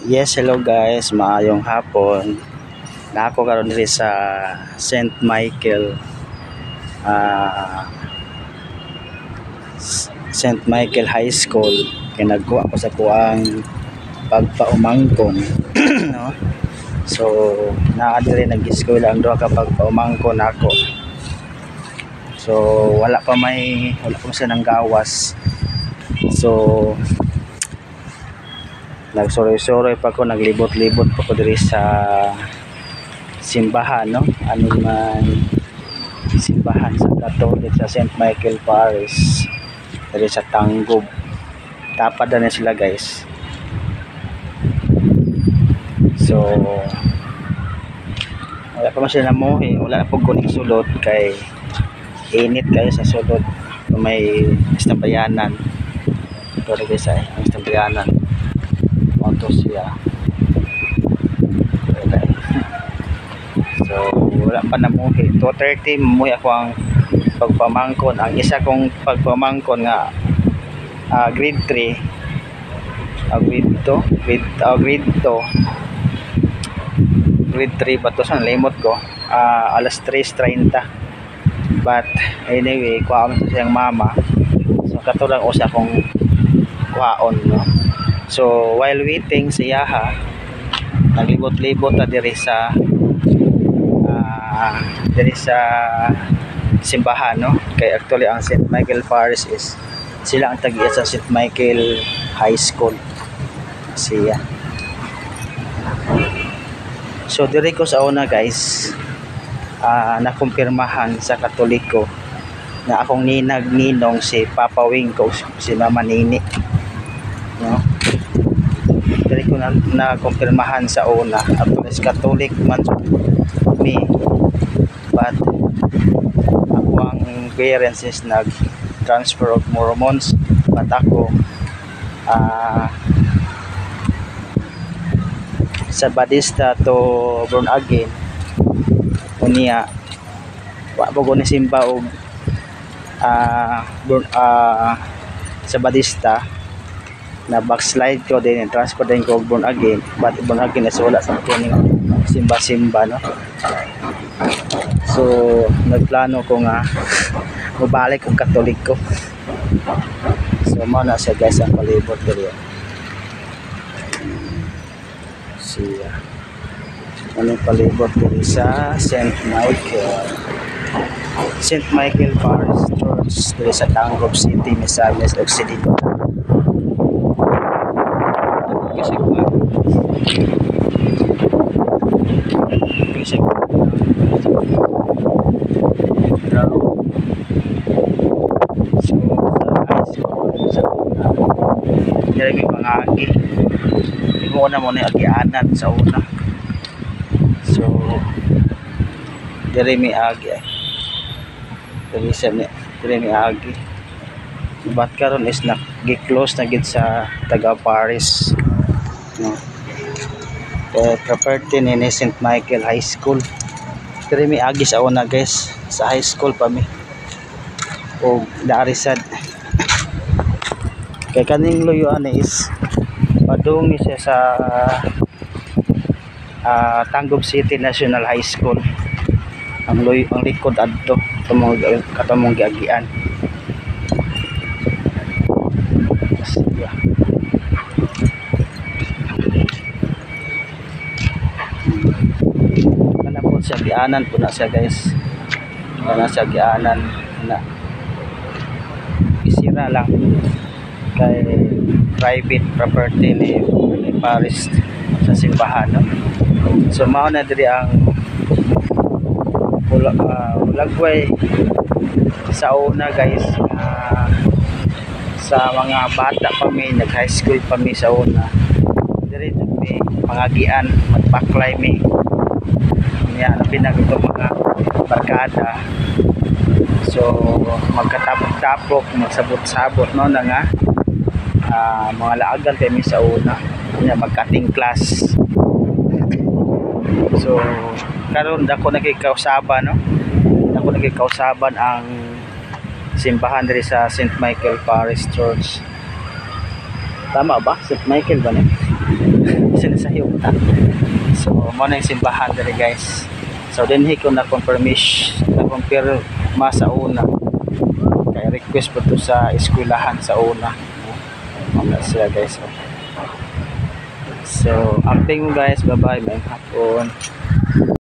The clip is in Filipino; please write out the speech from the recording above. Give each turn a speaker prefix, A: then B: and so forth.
A: Yes, hello guys, maayong hapon. Na ako karon diri sa St. Michael ah, St. Michael High School. Kaya nagkuha ko sa kuang pagpaumangkon. No? So, naa diri nag-eskwela ang duha ka pagpaumangkon ako. So, wala pa siya ng gawas. So, nagsuroy-suroy pa ko, naglibot-libot pa ko diri sa simbahan, no? Ano man simbahan sa Catholic sa St. Michael Parish diri sa Tanggob. Tapad na sila, guys. So, wala pa man sila namuhi, wala na po kuning sulod kay init kayo sa sulod. May istambayanan. Ito rin guys ay ang istambayanan. Moto siya. So, wala pa namuhi. 2:30 mamuhi ako ang pagpamangkon. Ang isa kong pagpamangkon nga grade 3 grade 3 ba to sa limot ko, alas 3:30, but anyway kuha mo siyang mama, so katulang usa kong kuhaon, no? So while waiting siya naglibot-libot na diri sa simbahan, no? Kay actually ang St. Michael Parish is sila ang tag-iya sa St. Michael High School siya. So diri ko sa una, guys, nakumpirmahan sa Katoliko na akong ninang-ninong si Papa Wingko, si Mama Nini, no? Diri ko nakumpirmahan sa una. Actually Catholic man me, but ako ang parents is nag-transfer of Mormons, but ako sa Badista to born again unya wa po ko ni simba og sa Badista na backslide ko din, transfer din ko born again, but born again is wala sa kuning simba, no? So nagplano ko nga mabalik kong Katoliko. So mao na siya, guys, ang palibot diri siya. Anong palibot diri sa St. Michael Parish Church diri sa Tanggob City, Misamis Occidental. Diri may mga agi. Muna mo na agianan sa una. So diri may agi ay. Diri may agi. But karon is gi-close na gid sa taga Paris, no? Property ni St. Michael High School. Diri may agi sa una, guys, sa high school pa mi. O daarisad. Kay kaning luyuan is padung siya sa Tanggob City National High School. Ang likod adto katamong giagian. Kana po siya gianan po na siya, guys. Kana siya gianan na isira lang kay private property ni Paris sa simbahan, no? So mao na diri ang ulagway sa una, guys. Sa mga bata pa mi, nag high school pa mi sa una, diri mi pangagian, magbaklay mi niya pinagito mga barkada. So magkatapok-tapok, magsabot-sabot, no, na nga mga laagan kami sa una niya, magkating class. So karon dako nagkikausaban, no? Dako nagkikausaban ang simbahan diri sa St. Michael Parish Church. Tama ba? St. Michael ba ni? sila sa yuta. So mo na yung simbahan diri guys. So dinhi ko na confirma sa una kay request po to sa eskwelahan sa una. Wala sila guys. So update mo guys, bye bye, may hapon.